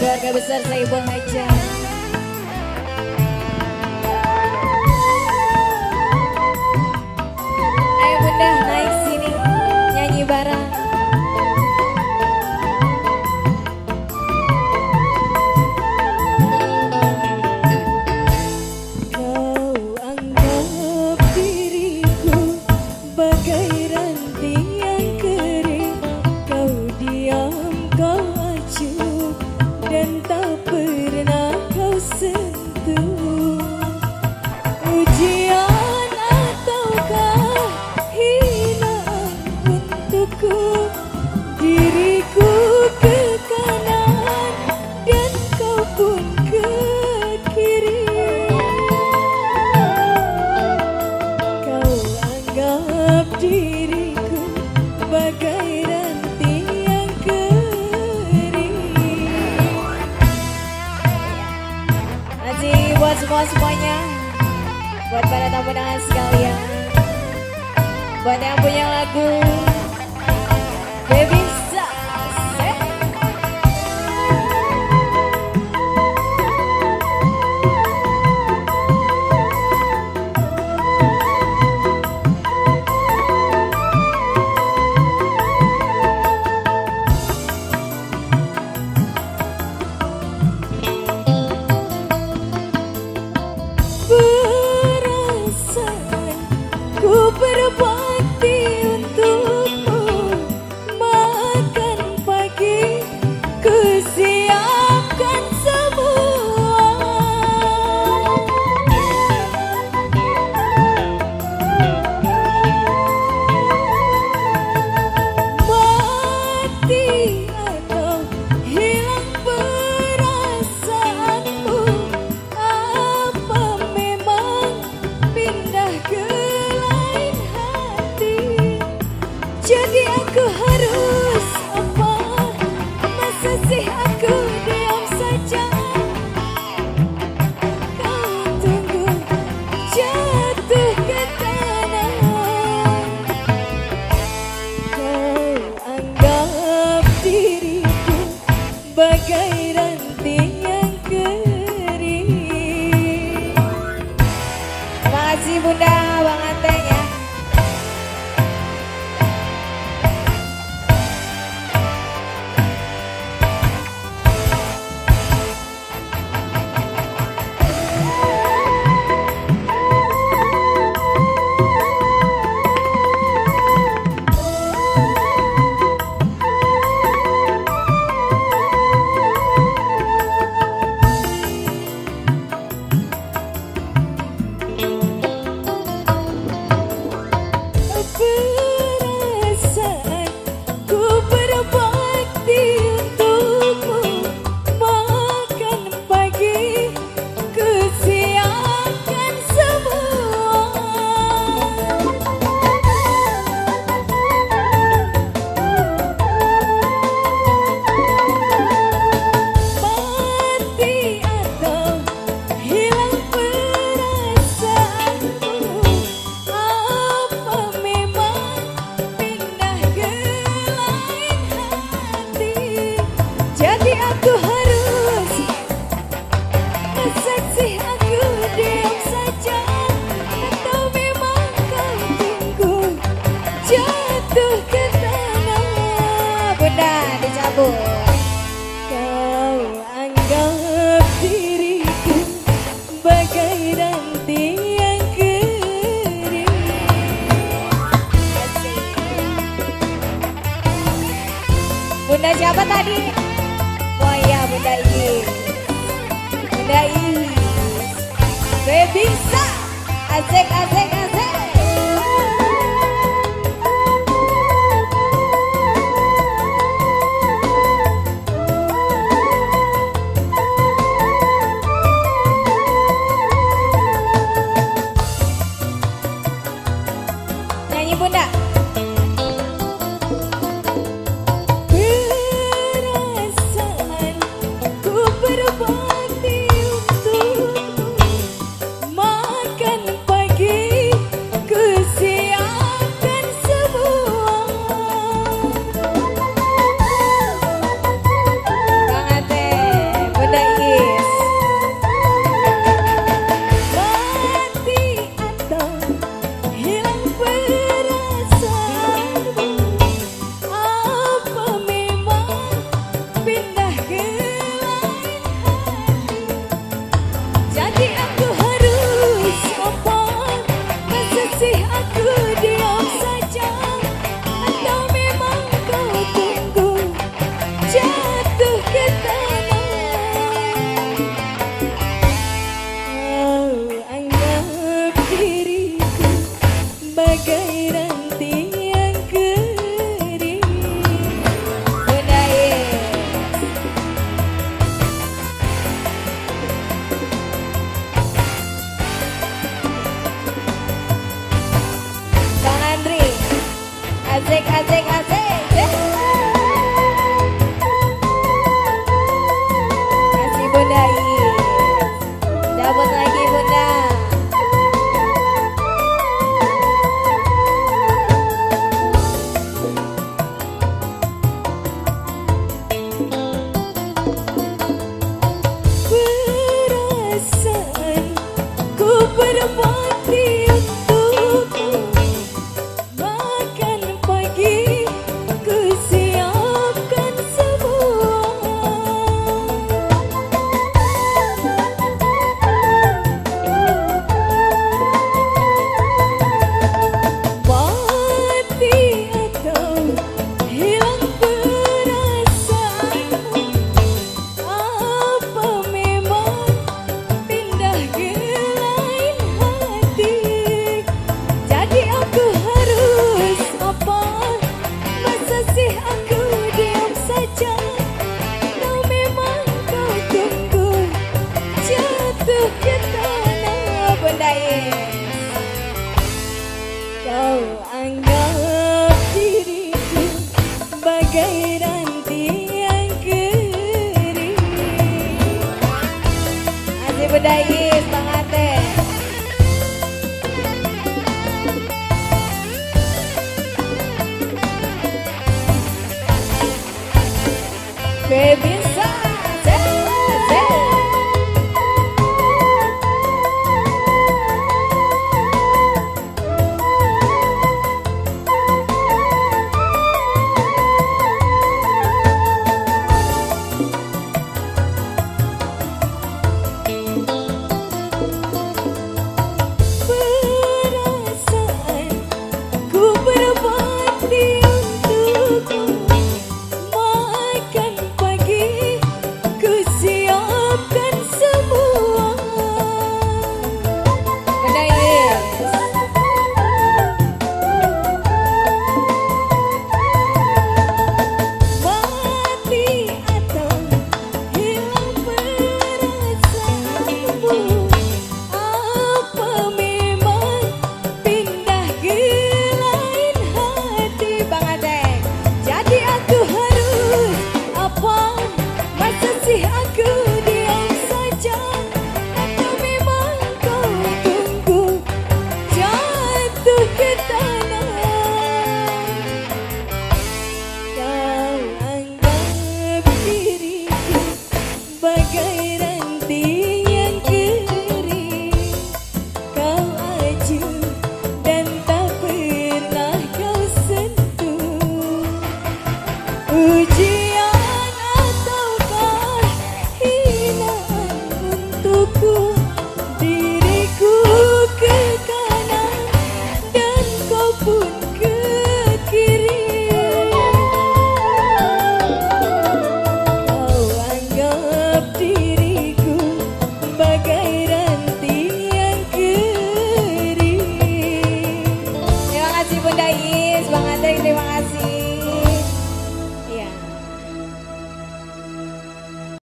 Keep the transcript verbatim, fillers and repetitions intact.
keluarga besar Saibul Haja. Ayo bunda naik sini nyanyi bareng. Kau anggap diriku bagai ranting yang kering, kau diam, kau acuh dan tak pernah kau sentuh. Ujian ataukah hinaan untukku, diriku ke kanan dan kau pun ke kiri. Kau anggap diriku bagai ranting yang kering. Masih buat semua-semuanya, buat para tamu undangan sekalian, buat yang punya lagu Baby Sase. Perasaan ku berbakti untukmu, makan pagi ku siapkan semua. Mati atau hilang perasaanmu, apa memang pindah ke lain hati? Jadi aku harus apa? Masa sih aku diam saja? Kau tunggu jatuh ke tanah. Kau anggap diriku bagai ranting yang kering. Makasih bunda, bang Anteng ya. Perasaan ku berbakti untukmu, makan pagi ku siapkan semua. Mati atau hilang perasaanmu, apa memang pindah ke lain hati? Jadi aku harus, masa sih aku diam saja? Atau memang kau tunggu jatuh ke tanah? Bunda dicabut. Kau anggap diriku bagai ranting yang kering. Bunda siapa tadi? Oh iya Bunda Iis. Bunda Iis. Baby Sa. Asik asik asik. Nyanyi Bunda. Perasaan ku berbakti untukmu, makan pagi Asik, asik, asik. Kasih Bunda Is. Dapat lagi Bunda. Perasaan ku berbakti untukmu. Makan pagi ku siapkan semua. Mati atau hilang perasaanmu. Apa memang pindah ke lain hati? Jadi aku harus apa? Masa sih aku diam saja? Kau memang kau tunggu jatuh ke tanah. Bunda Is. Kau anggap diriku bagai ranting yang kering. Kasih Bunda Is, semangat deh. Baby